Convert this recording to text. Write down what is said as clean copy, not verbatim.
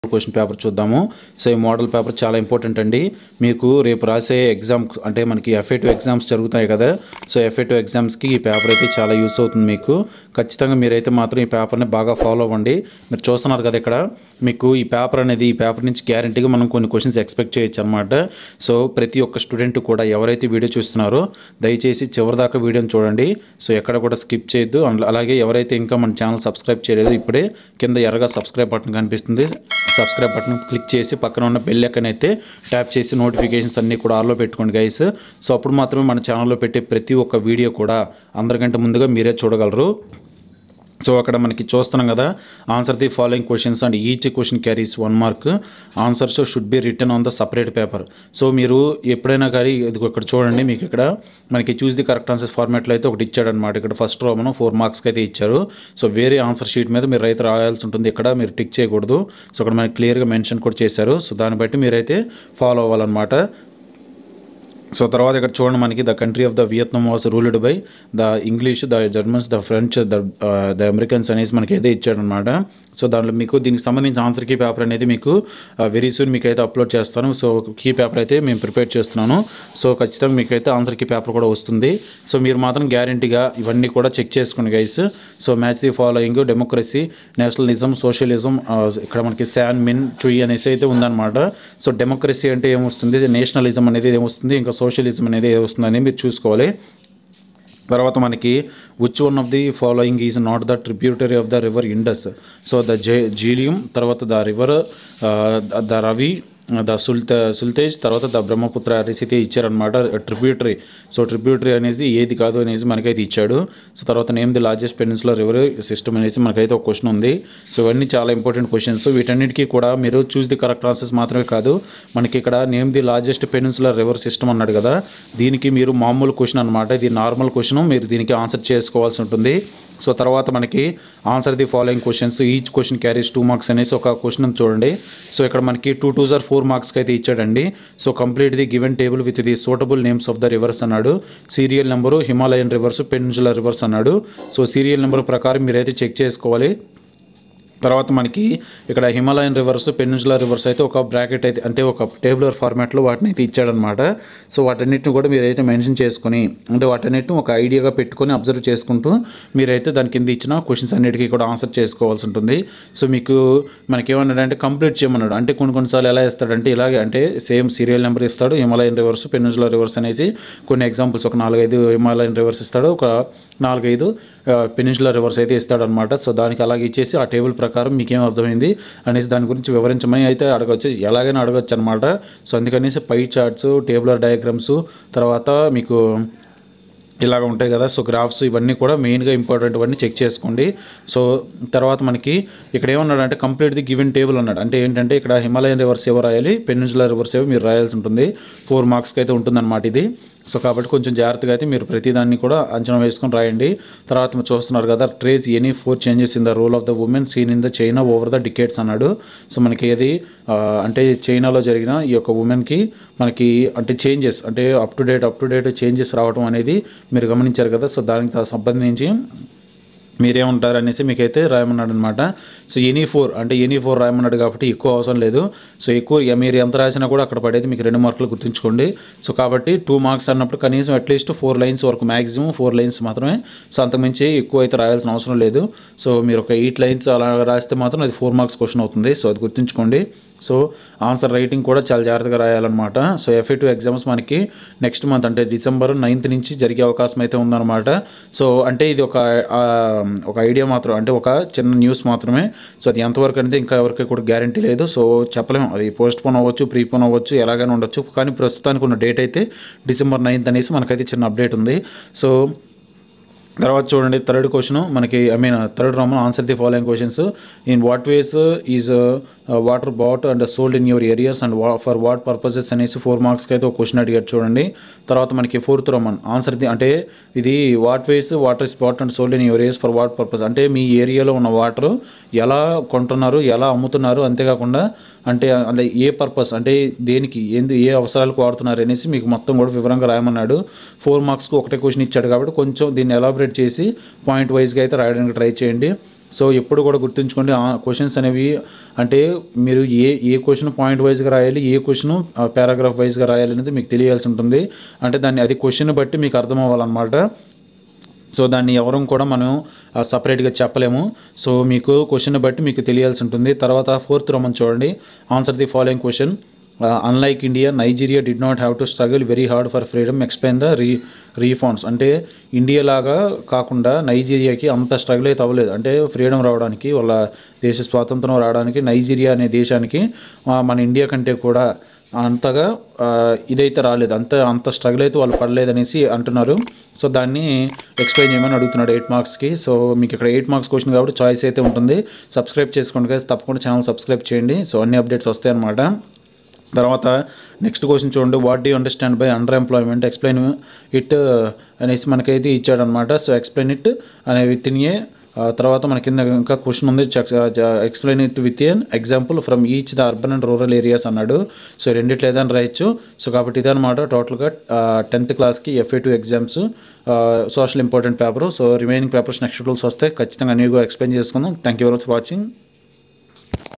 Question paper చూద్దాము. So ఈ model paper చాలా ఇంపార్టెంట్ అండి. మీకు రేపు రాసే ఎగ్జామ్ అంటే మనకి FA2 ఎగ్జామ్స్ జరుగుతాయి కదా. సో FA2 ఎగ్జామ్స్కి ఈ పేపర్ అయితే చాలా యూస్ అవుతుంది. మీకు ఖచ్చితంగా మీరైతే మాత్రం ఈ పేపర్ని బాగా ఫాలో అవ్వండి. మీరు చూస్తున్నారు కదా ఇక్కడ మీకు ఈ పేపర్ నుంచి గ్యారంటీగా మనం కొన్ని క్వశ్చన్స్ ఎక్స్పెక్ట్ చేయొచ్చు అనమాట. సో ప్రతి ఒక్క స్టూడెంట్ కూడా ఎవరైతే వీడియో చూస్తున్నారో దయచేసి చివరిదాకా వీడియోని చూడండి. సో ఎక్కడ కూడా స్కిప్ చేయొద్దు. అలాగే ఎవరైతే ఇంకా మన ఛానల్ సబ్స్క్రైబ్ చేయలేదు ఇప్పుడే కింద ఎర్రగా సబ్స్క్రైబ్ బటన్ కనిపిస్తుంది. సబ్స్క్రైబ్ బటన్ క్లిక్ చేసి పక్కన ఉన్న బెల్ ఐకాన్ అయితే ట్యాప్ చేసి నోటిఫికేషన్స్ అన్నీ కూడా ఆన్లో పెట్టుకోండి గైస్. సో అప్పుడు మాత్రమే మన ఛానల్లో పెట్టే ప్రతి ఒక్క వీడియో కూడా అందరికంటే ముందుగా మీరే చూడగలరు. సో అక్కడ మనకి చూస్తున్నాం కదా, answer the following questions and each question carries 1 mark. Answers should be written on the separate paper. So మీరు ఎప్పుడైనా కానీ ఇది ఇక్కడ చూడండి, మీకు ఇక్కడ మనకి చూస్ ది కరెక్ట్ ఆన్సర్ ఫార్మాట్లో అయితే ఒకటి ఇచ్చాడనమాట. ఇక్కడ ఫస్ట్ రో మనం 4 మార్క్స్కి అయితే ఇచ్చారు. సో వేరే ఆన్సర్ షీట్ మీద మీరు అయితే రాయాల్సి ఉంటుంది. ఇక్కడ మీరు టిక్ చేయకూడదు. సో అక్కడ మనకి క్లియర్గా మెన్షన్ కూడా చేశారు. సో దాన్ని బట్టి మీరైతే ఫాలో అవ్వాలన్నమాట. సో తర్వాత ఇక్కడ చూడండి, మనకి the country of the Vietnam was ruled by the English, the Germans, the French, the Americans అనేసి మనకి అయితే ఇచ్చాడనమాట. సో దాంట్లో మీకు దీనికి సంబంధించిన ఆన్సర్ కీ పేపర్ అనేది మీకు వెరీ సూన్ మీకు అయితే అప్లోడ్ చేస్తాను. సో కీ పేపర్ అయితే మేము ప్రిపేర్ చేస్తున్నాను. సో ఖచ్చితంగా మీకు అయితే ఆన్సర్ కీ పేపర్ కూడా వస్తుంది. సో మీరు మాత్రం గ్యారంటీగా ఇవన్నీ కూడా చెక్ చేసుకోండి guys. So match the following: democracy, nationalism, socialism. ఇక్కడ మనకి శాన్ మిన్ చుయి అనేసి అయితే ఉందన్నమాట. సో డెమోక్రసీ అంటే ఏమొస్తుంది, నేషనలిజం అనేది ఏమొస్తుంది, ఇంకా సోషలిజం అనేది ఏమొస్తుంది మీరు చూసుకోవాలి. తర్వాత మనకి which one of the following is not the tributary of the river Indus. So the Jhelum, తర్వాత the river, the Ravi, the Sutlej, తర్వాత ద బ్రహ్మపుత్ర అనేసి అయితే ఇచ్చారనమాట ట్రిబ్యూటరీ. సో ట్రిబ్యూటరీ అనేది ఏది కాదు అనేసి మనకైతే ఇచ్చాడు. సో తర్వాత name the largest peninsular river system అనేసి మనకైతే ఒక క్వశ్చన్ ఉంది. సో ఇవన్నీ చాలా ఇంపార్టెంట్ క్వశ్చన్స్. వీటన్నిటికీ కూడా మీరు చూస్ ది కరెక్ట్ ఆన్సర్స్ మాత్రమే కాదు, మనకి ఇక్కడ name the largest peninsular river system అన్నాడు కదా, దీనికి మీరు మామూలు క్వశ్చన్ అనమాట, ఇది నార్మల్ క్వశ్చన్, మీరు దీనికి ఆన్సర్ చేసుకోవాల్సి ఉంటుంది. సో తర్వాత మనకి answer the following questions, each question carries 2 marks అనేసి ఒక క్వశ్చన్ చూడండి. సో ఇక్కడ మనకి 2 2s are 4 మార్క్స్కి అయితే ఇచ్చాడండి. So complete the given table with the suitable names of the rivers అన్నాడు. Serial number, Himalayan rivers, peninsular rivers అన్నాడు. సో సీరియల్ నెంబర్ ప్రకారం మీరైతే చెక్ చేసుకోవాలి. తర్వాత మనకి ఇక్కడ హిమాలయన్ రివర్స్, పెనిన్సులర్ రివర్స్ అయితే ఒక బ్రాకెట్ అయితే అంటే ఒక టేబులర్ ఫార్మాట్లో వాటిని అయితే ఇచ్చాడనమాట. సో వాటన్నిటిని కూడా మీరైతే మెన్షన్ చేసుకొని అంటే వాటన్నిటిని ఒక ఐడియాగా పెట్టుకొని అబ్జర్వ్ చేసుకుంటూ మీరైతే దాని కింద ఇచ్చిన క్వశ్చన్స్ అన్నిటికీ కూడా ఆన్సర్ చేసుకోవాల్సి ఉంటుంది. సో మీకు మనకేమన్నాడు అంటే కంప్లీట్ చేయమన్నాడు. అంటే కొన్నిసార్లు ఎలా ఇస్తాడంటే ఇలాగే అంటే సేమ్ సీరియల్ నెంబర్ ఇస్తాడు, హిమాలయన్ రివర్స్, పెనిన్సులర్ రివర్స్ అనేసి కొన్ని ఎగ్జాంపుల్స్ ఒక 4-5 హిమాలయన్ రివర్స్ ఇస్తాడు, ఒక 4-5 పెనిన్సులర్ రివర్స్ అయితే ఇస్తాడనమాట. సో దానికి అలాగే ఇచ్చేసి ఆ టేబుల్ ప్రకారం మీకేం అర్థమైంది అనేసి దాని గురించి వివరించమని అయితే అడగచ్చు, ఎలాగైనా అడగచ్చు అనమాట. సో అందుకనేసి పై చార్ట్స్, టేబులర్ డయాగ్రామ్స్, తర్వాత మీకు ఇలాగ ఉంటాయి కదా. సో గ్రాఫ్స్ ఇవన్నీ కూడా మెయిన్గా ఇంపార్టెంట్ అన్నీ చెక్ చేసుకోండి. సో తర్వాత మనకి ఇక్కడ ఏమన్నాడు అంటే కంప్లీట్ ది గివెన్ టేబుల్ అన్నాడు. అంటే ఏంటంటే ఇక్కడ హిమాలయన్ రివర్స్ ఏవో రాయాలి, పెనిన్సులర్ రివర్స్ ఏవో మీరు రాయాల్సి ఉంటుంది. 4 మార్క్స్కి అయితే ఉంటుందన్నమాట ఇది. సో కాబట్టి కొంచెం జాగ్రత్తగా అయితే మీరు ప్రతిదాన్ని కూడా అంచనా వేసుకొని రాయండి. తర్వాత మీరు చూస్తున్నారు కదా, trace any 4 changes in the role of the women seen in the China over the decades అన్నాడు. సో మనకి అది అంటే చైనాలో జరిగిన ఈ యొక్క ఉమెన్కి మనకి అంటే చేంజెస్ అంటే అప్ టు డేట్ చేంజెస్ రావడం అనేది మీరు గమనించారు కదా. సో దానికి సంబంధించి మీరేమంటారు అనేసి మీకైతే రాయమన్నాడు అనమాట. సో ఎనీ 4 రాయమన్నాడు కాబట్టి ఎక్కువ అవసరం లేదు. సో ఎక్కువ మీరు ఎంత రాసినా కూడా అక్కడ పడేది మీకు 2 మార్కులు గుర్తుంచుకోండి. సో కాబట్టి 2 మార్క్స్ అన్నప్పుడు కనీసం అట్లీస్ట్ 4 లైన్స్ వరకు, మ్యాక్సిమం 4 లైన్స్ మాత్రమే. సో అంతకుమించి ఎక్కువ అయితే రాయాల్సిన అవసరం లేదు. సో మీరు ఒక 8 లైన్స్ అలా రాస్తే మాత్రం అది 4 మార్క్స్ క్వశ్చన్ అవుతుంది. సో అది గుర్తుంచుకోండి. సో ఆన్సర్ రైటింగ్ కూడా చాలా జాగ్రత్తగా రాయాలన్నమాట. సో FA2 ఎగ్జామ్స్ మనకి నెక్స్ట్ మంత్ అంటే December 9th నుంచి జరిగే అవకాశం అయితే ఉందన్నమాట. సో అంటే ఇది ఒక ఐడియా మాత్రం, అంటే ఒక చిన్న న్యూస్ మాత్రమే. సో అది ఎంతవరకు అనేది ఇంకా ఎవరికి కూడా గ్యారంటీ లేదు. సో చెప్పలేము, అది పోస్ట్ పోన్ అవ్వచ్చు, ప్రీపోన్ అవ్వచ్చు, ఎలాగైనా ఉండొచ్చు. కానీ ప్రస్తుతానికి ఉన్న డేట్ అయితే December 9th అనేసి మనకైతే చిన్న అప్డేట్ ఉంది. సో తర్వాత చూడండి, థర్డ్ క్వశ్చన్ మనకి third Roman answer the following questions. In what ways is water bought and sold in your areas and for what purposes అనేసి 4 మార్క్స్కి అయితే ఒక క్వశ్చన్ అడిగాడు చూడండి. తర్వాత మనకి 4th రోమన్ ఆన్సర్ ది అంటే ఇది what ways water is bought and sold in your areas for what purpose అంటే మీ ఏరియాలో ఉన్న వాటర్ ఎలా కొంటున్నారు, ఎలా అమ్ముతున్నారు, అంతేకాకుండా అంటే ఏ పర్పస్ అంటే దేనికి ఏ అవసరాలకు వాడుతున్నారు అనేసి మీకు మొత్తం కూడా వివరంగా రాయమన్నాడు. 4 మార్క్స్కి ఒకటే క్వశ్చన్ ఇచ్చాడు కాబట్టి కొంచెం దీన్ని ఎలాబరేట్ చేసి పాయింట్ వైజ్గా అయితే రాయడానికి ట్రై చేయండి. సో ఎప్పుడు కూడా గుర్తుంచుకోండి, క్వశ్చన్స్ అనేవి అంటే మీరు ఏ క్వశ్చన్ పాయింట్ వైజ్గా రాయాలి, ఏ క్వశ్చన్ పారాగ్రాఫ్ వైజ్గా రాయాలి అనేది మీకు తెలియాల్సి ఉంటుంది. అంటే అది క్వశ్చన్ బట్టి మీకు అర్థం అవ్వాలన్నమాట. సో దాన్ని ఎవరూ కూడా మనం సపరేట్గా చెప్పలేము. సో మీకు క్వశ్చన్ బట్టి మీకు తెలియాల్సి ఉంటుంది. తర్వాత 4th రోమన్ చూడండి. Answer the following question. Unlike India, Nigeria did not have to struggle very hard for freedom, explain the refunds. అంటే ఇండియా లాగా కాకుండా నైజీరియాకి అంత స్ట్రగుల్ అయితే అవ్వలేదు. అంటే ఫ్రీడమ్ రావడానికి, వాళ్ళ దేశ స్వాతంత్రం రావడానికి నైజీరియా అనే దేశానికి మన ఇండియా కంటే కూడా అంతగా ఇదైతే రాలేదు, అంత స్ట్రగుల్ అయితే వాళ్ళు పడలేదనేసి అంటున్నారు. సో దాన్ని ఎక్స్ప్లెయిన్ చేయమని అడుగుతున్నాడు 8 మార్క్స్కి. సో మీకు ఇక్కడ 8 మార్క్స్ క్వశ్చన్ కాబట్టి చాయిస్ అయితే ఉంటుంది. సబ్స్క్రైబ్ చేసుకోండి guys, తప్పకుండా ఛానల్ సబ్స్క్రైబ్ చేయండి. సో అన్ని అప్డేట్స్ వస్తాయి అన్నమాట. తర్వాత నెక్స్ట్ క్వశ్చన్ చూడండి. What do you understand by underemployment, explain it అనేసి మనకైతే ఇచ్చాడనమాట. సో ఎక్స్ప్లెయిన్ ఇట్ అనే విత్ ఇన్ ఏ. తర్వాత మన కింద ఇంకా క్వశ్చన్ ఉంది, explain it with an example from each the urban and rural areas అన్నాడు. సో రెండిట్లో ఏదైనా రాయొచ్చు. సో కాబట్టి ఇదనమాట టోటల్గా 10th క్లాస్కి FA2 exams social important paper. So remaining papers next rules వస్తే ఖచ్చితంగా అన్నీ కూడా ఎక్స్ప్లెయిన్ చేసుకుందాం. Thank you very much for watching.